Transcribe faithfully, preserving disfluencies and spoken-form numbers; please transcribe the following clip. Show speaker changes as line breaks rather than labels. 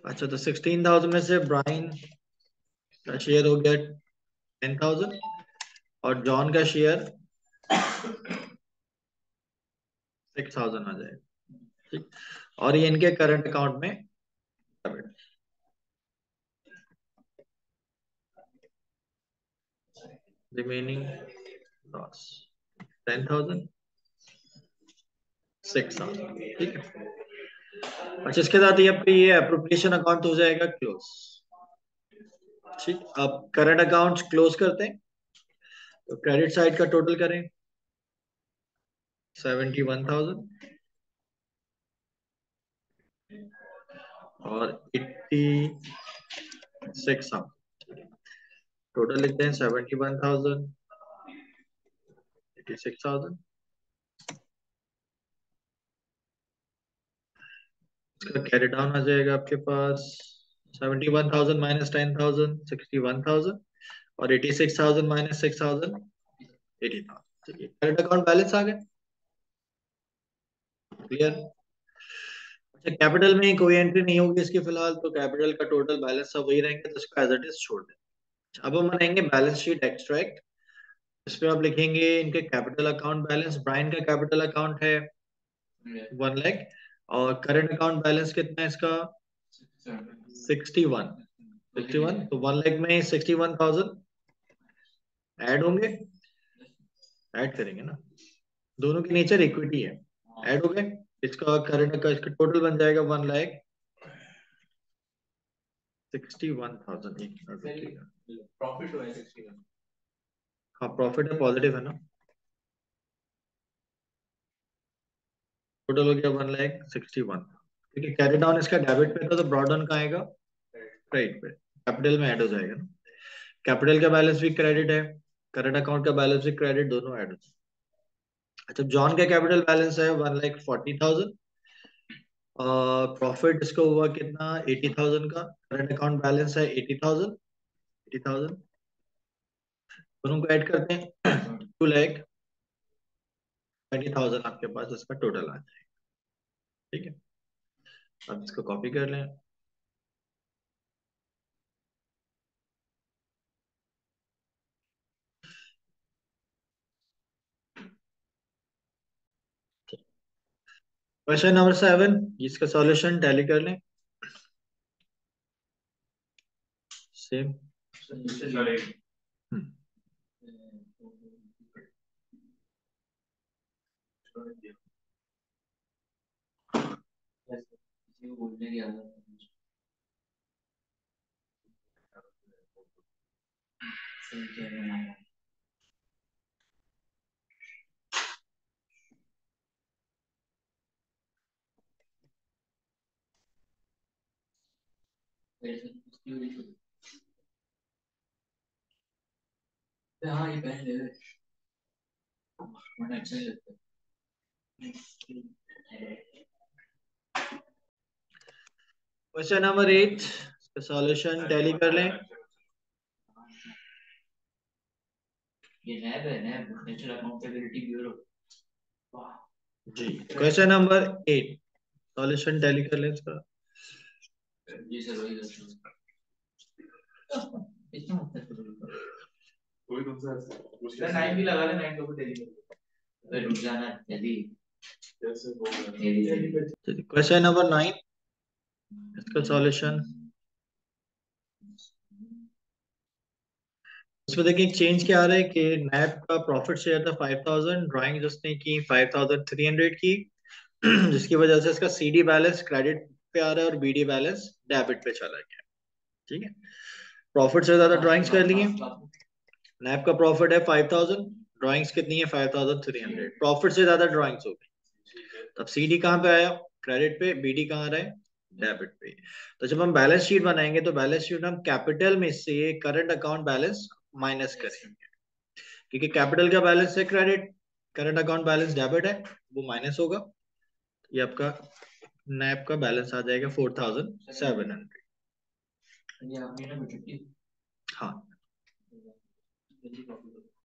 अच्छा, तो sixteen thousand में से ब्राइन का शेयर हो गया टेन थाउजेंड और जॉन का शेयर सिक्स थाउजेंड आ जाएगा, ठीक। और ये इनके करंट अकाउंट में remaining loss ten thousand six thousand, ठीक है। अच्छा, इसके साथ ये आपका ये अप्रोप्रिएशन अकाउंट हो जाएगा क्लोज, ठीक। अब करंट अकाउंट्स क्लोज करते हैं, तो क्रेडिट साइड का टोटल करें सेवेंटी वन थाउजेंड और एट्टी सिक्स थाउजेंड, टोटल लिखते हैं seventy one thousand eighty six thousand. इसका कैरी डाउन आ जाएगा आपके पास seventy one thousand minus ten thousand sixty one thousand और eighty six thousand minus six thousand eighty thousand, ठीक है। करंट अकाउंट बैलेंस आ गया, क्लियर। अच्छा, कैपिटल में कोई एंट्री नहीं होगी इसकी फिलहाल, तो कैपिटल का टोटल बैलेंस सब वही रहेंगे, तो इसको एज इट इज छोड़ दें। अब हम बनाएंगे बैलेंस शीट एक्सट्रैक्ट। इसमें आप लिखेंगे इनके कैपिटल अकाउंट बैलेंस। ब्राइन का कैपिटल अकाउंट है वन लैख, और करंट अकाउंट बैलेंस कितना है इसका सिक्सटी वन। सिक्सटी वन, तो वन लैख में सिक्सटी वन थाउजेंड ऐड होंगे, ऐड करेंगे ना, दोनों की नेचर इक्विटी है, ऐड हो गए। इसका करंट का इसका टोटल बन जाएगा one lakh sixty one thousand. एक मिनट रुकिएगा,
प्रॉफिट हुआ है सिक्सटी वन।
हाँ प्रॉफिट है, पॉजिटिव है ना। टोटल हो गया वन लैख सिक्सटी वन, ठीक है। कैरी डाउन इसका डेबिट पे था, तो ब्रॉड डाउन कहाँ आएगा क्रेडिट पे, कैपिटल में ऐड हो जाएगा ना। कैपिटल का बैलेंस भी क्रेडिट है, करंट अकाउंट का बैलेंस भी क्रेडिट, दोनों ऐड हो जाए। अच्छा, जॉन का कैपिटल बैलेंस है one lakh forty thousand, profit इसका हुआ कितना एटी थाउजेंड का, करंट अकाउंट बैलेंस है एटी थाउजेंड, एटी थाउजेंड, दोनों को ऐड करते हैं टू लैख ट्वेंटी थाउजेंड आपके पास इसका टोटल आ जाएगा, ठीक है। अब इसको कॉपी कर लें। क्वेश्चन नंबर सेवन, इसका सॉल्यूशन टैली कर लें, सेम।
बोलने की आदत सही कह रहे हैं। हाँ ये पहन ले, मुझे अच्छा लगता है।
क्वेश्चन नंबर एट, इसका सॉल्यूशन टैली कर लें।
ये नैब है, नैब नेचुरल अकाउंटेबिलिटी ब्यूरो।
जी, question number eight, solution tally कर लें इसका।
जी सर, वही करता हूँ। इतना मतलब कोई कौन सा है नाइन भी लगा ले, नाइन को भी टेली कर रुक जाना टेली कैसे होगा।
क्वेश्चन नंबर नाइन, इसका सॉल्यूशन। इसमें देखिए चेंज क्या आ रहा है कि नैब का प्रॉफिट शेयर था फाइव थाउजेंड, ड्राइंग जिसने की फाइव थाउजेंड थ्री हंड्रेड की, जिसकी वजह से इसका सीडी बैलेंस क्रेडिट पे आ रहा है और बीडी बैलेंस डेबिट पे चला गया, ठीक है। प्रॉफिट से ज्यादा ड्राइंग्स कर लिए। नैब का प्रॉफिट है फाइव थाउजेंड, ड्राइंग्स कितनी है five thousand three hundred, profit से ज्यादा ड्राइंग्स हो गई। तब सीडी कहाँ पे आया क्रेडिट पे, बीडी कहाँ रहा है डेबिट पे। तो जब हम बैलेंस शीट बनाएंगे तो बैलेंस शीट हम कैपिटल में से करंट अकाउंट बैलेंस माइनस करेंगे, क्योंकि कैपिटल का बैलेंस है credit, current account balance debit है, वो माइनस होगा। ये आपका नैब का बैलेंस आ जाएगा फोर थाउजेंड सेवन हंड्रेड।
ये आपने ना छुट्टी
हाँ,